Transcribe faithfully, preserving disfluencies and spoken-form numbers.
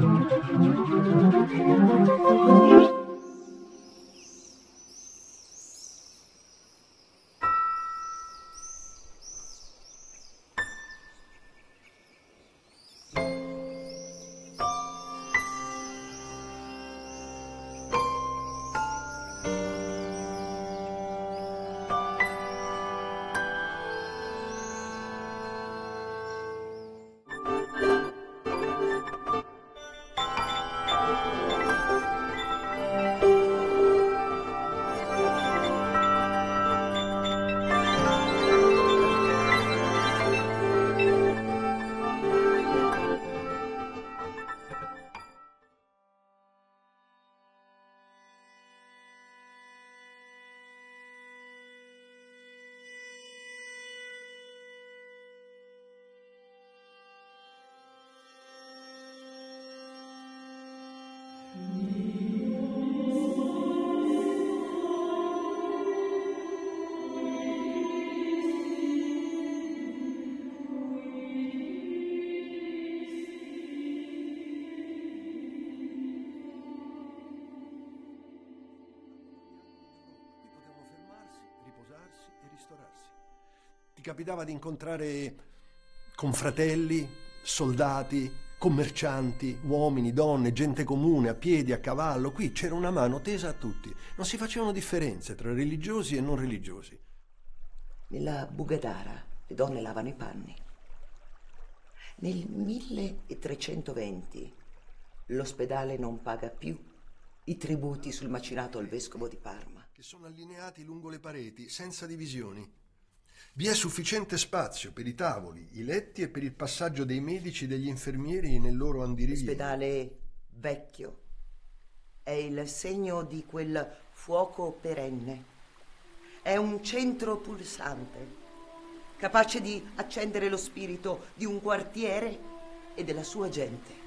Ti capitava di incontrare confratelli, soldati, commercianti, uomini, donne, gente comune, a piedi, a cavallo. Qui c'era una mano tesa a tutti. Non si facevano differenze tra religiosi e non religiosi. Nella Bugadara le donne lavano i panni. Nel milletrecentoventi l'ospedale non paga più i tributi sul macinato al vescovo di Parma. Che sono allineati lungo le pareti, senza divisioni. Vi è sufficiente spazio per i tavoli, i letti e per il passaggio dei medici e degli infermieri nel loro andirivieni. L'ospedale vecchio è il segno di quel fuoco perenne. È un centro pulsante, capace di accendere lo spirito di un quartiere e della sua gente.